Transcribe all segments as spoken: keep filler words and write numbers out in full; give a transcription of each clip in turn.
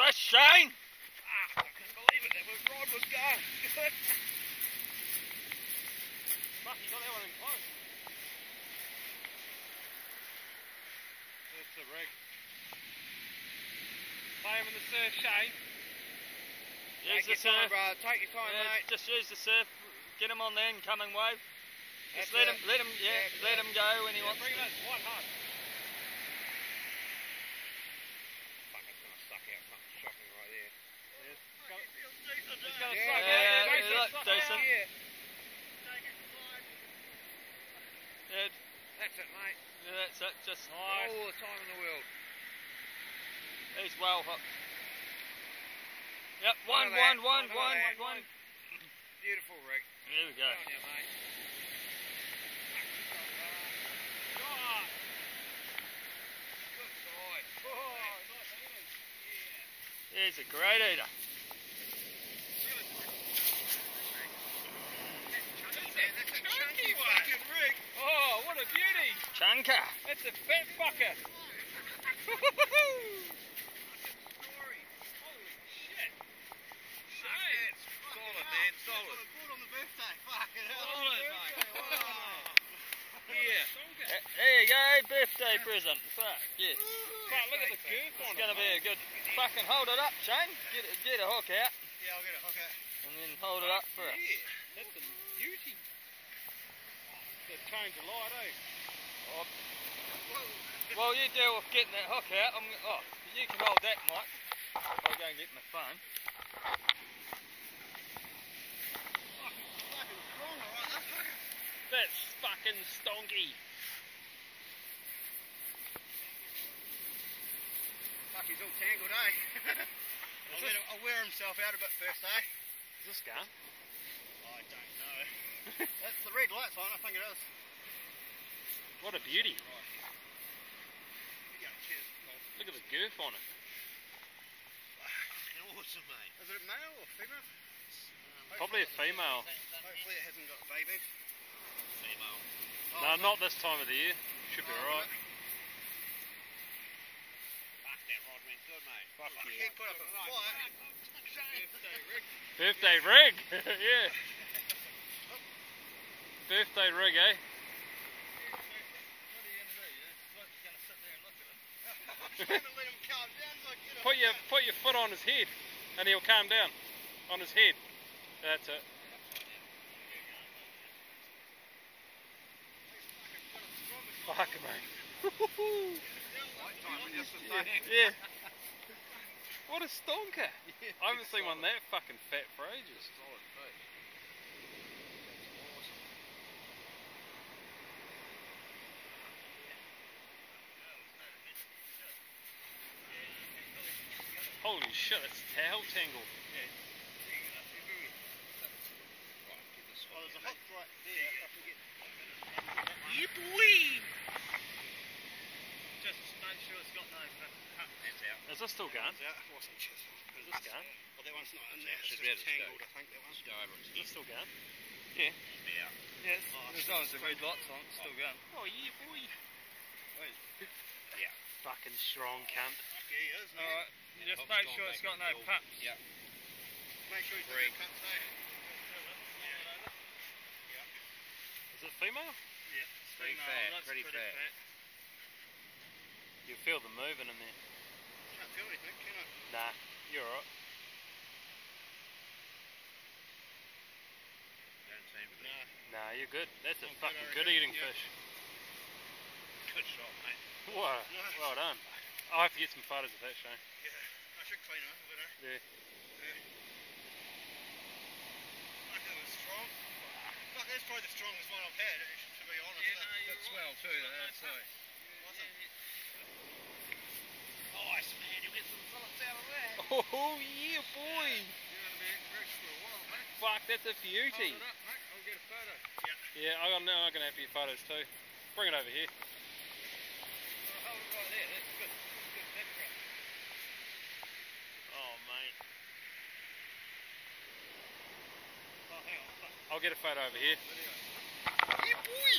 this, Shane. Ah, I couldn't believe it. That was, rod was going. Fuck, you got that one in close. That's the rig. Play him in the surf, Shane. Use Take the your time, surf. brother. Take your time, Yeah, mate. just use the surf. Get him on the incoming wave. Just That's let it. him, let him, yeah, Yeah, let yeah. him go when he Yeah, wants bring to. it in. One hard. Fuck, it's gonna suck out something shocking right there. Yeah, it's Fuck, got- it feels decent, it's eh? gonna Yeah, suck yeah, out. yeah, Yeah, makes it it looks suck decent. out. Yeah. Take it slide. Yeah, That's it, mate. yeah, that's it. Just All the time in the world. he's well hooked. Yep, Look one, at that. one, one, Look at one, that. one. Beautiful rig. There we go. Good on you, mate. God. Good size. Oh, nice eating. Yeah. He's a great eater. That's a chunky fucking rig. Oh, what a beauty! Chunker. That's a fat fucker. Story. Holy shit. Shane. Solid, man. Solid. I bought on the birthday. Fucking hell. Solid, mate. Yeah. Uh, There you go, birthday present. Fuck, yes. Fuck, look at the girth on It's it. going to be a good... Fucking hold it up, Shane. Get, it, get a hook out. Yeah, I'll get a hook out. And then hold it up for it. Yeah. That's a beauty. That changed a lot, eh? Oh. Well, you deal with getting that hook out. I'm, oh, you can hold that, Mike. I'll go and get my phone. Fucking strong, alright, that fucker. That's fucking stonky. Fuck, he's all tangled, eh? I'll, let him, I'll wear himself out a bit first, eh? Is this gun? I don't know. That's the red light's on, I think it is. What a beauty. Right. Here you go, cheers. Look at the girth on it. Fucking awesome, mate. Is it a male or female? Probably a female. Hopefully it hasn't got babies. Female. No, not this time of the year. Should be alright. Fuck, that rod went good, mate. Fuck Fuck, yeah. he put up a fight. Birthday rig. Birthday rig. Yeah. Birthday rig, eh? What are you going to do? You're going to sit there and look at him? I'm trying to let him calm down so I get him. Put your put your foot on his head and he'll calm down. On his head. That's it. Fuck mate. Yeah. What a stonker. I haven't seen one that fucking fat for ages. Holy shit, it's tail tangle. Oh, there's a hook right there. I can get. Yeah, boy! Just make sure it's got no cut. That's out. Is this still going? That's out. It wasn't just. Is this going? Well, that one's not in there. Should It's be just able to tangled, go. I think. That one's Go over it. Is this still going? Yeah. Yeah. Yes. Oh, As long as the red light's on, it's still going. Oh, yeah, boy. Yeah. Fucking strong cunt. Fuck, yeah, he is, man. Alright, just Hook's make gone sure it's back got on no the pups. Yeah. Make sure he's got Three. no pups, eh? Is it female? Yeah. Pretty Female, fat, that's pretty fat. You feel them moving in there. Can't feel anything, can I? Nah, you're alright. Don't seem to be. No. Nah, you're good. That's a I'm good, fucking I good reckon. eating Yeah. fish. Good shot, mate. Wow, Nice. well done. I'll have to get some photos of that, Shane. Yeah. I should clean it up a bit, eh? Yeah. Fuck, that was strong. Fuck, that's probably the strongest one I've had, actually, to be honest. Yeah, no, That- you're that's right. swell too, Got no that's pups. nice. Awesome. Nice, man. You get some fillets out of that. Oh yeah, boy. You're going to be rich for a while, mate. Fuck, that's a beauty. Hold it up, mate. I'll get a photo. Yeah. Yeah, I'm now I'm gonna have your photos too. Bring it over here. Well, hold it right there. That's good. That's good background. Oh mate. Oh, hang on. Fuck. I'll get a photo over here. Video. Yeah, boy.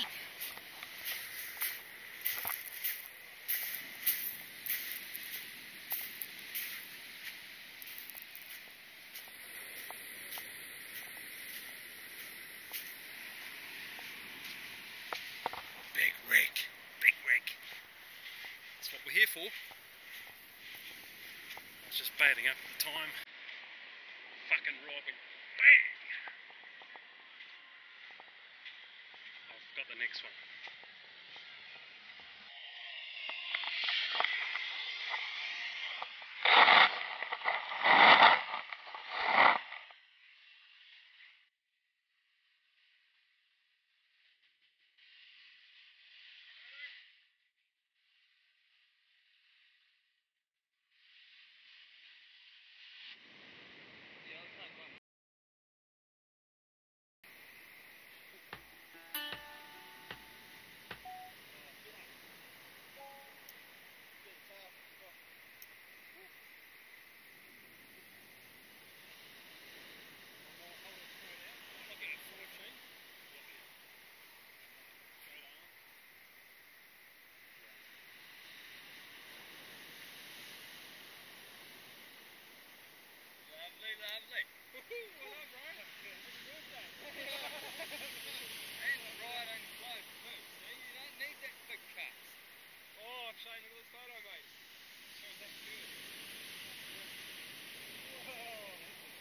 careful. I was just baiting up at the time. Fucking robbing. Bang! I've got the next one. Lovely. Woohoo! Well done, Brian. Happy birthday. And right and close too. See, you don't need that big cast. Oh, Shane, look at this photo, mate. Shows that good. Whoa.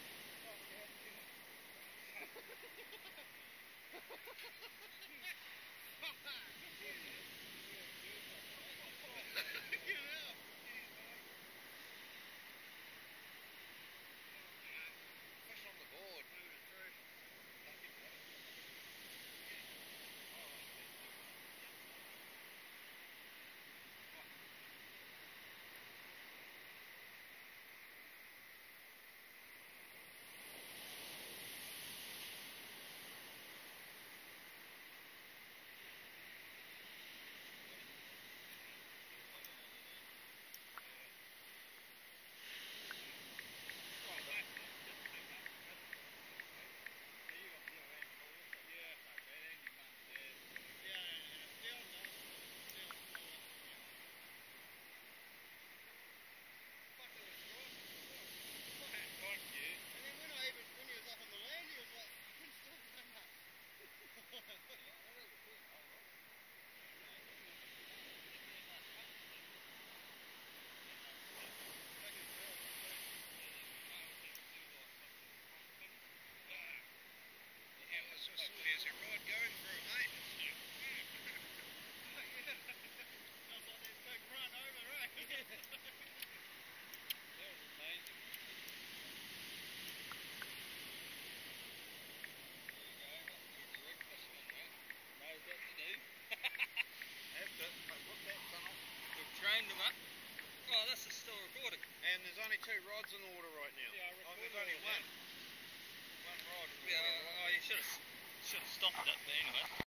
There's a rod going for a mate. Sounds like there's big run over, right? That was amazing. There you go, Canterbury Rig fisherman, mate. Knows what to do. That's it. I've got that tunnel. We've trained him up. Oh, this is still recording. And there's only two rods in the water right now. Yeah, I oh, recorded there's only all one. that. One rod. Yeah, oh, you should have should have stopped it, but anyway.